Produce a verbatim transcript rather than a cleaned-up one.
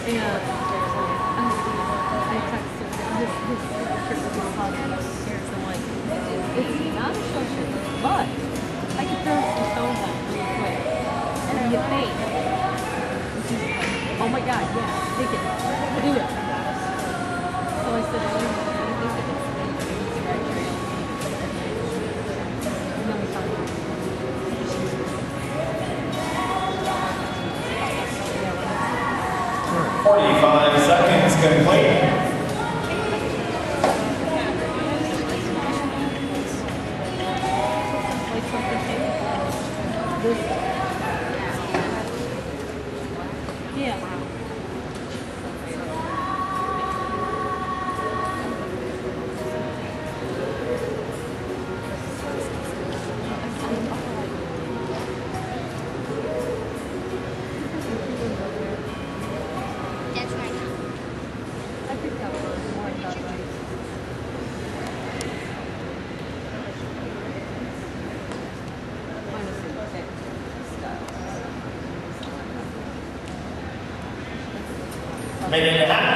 And I, I texted his, his trip with his father upstairs. I'm like, it's not a social, but I can throw some stones at it really quick. And then you think, oh my god, yeah, take it, do it. So I said, well, you know, I think it's and then we talked about it. forty-five seconds complete. Yeah. That's right. I picked that one more, I thought, right? Minus the thick style. Minute and a half.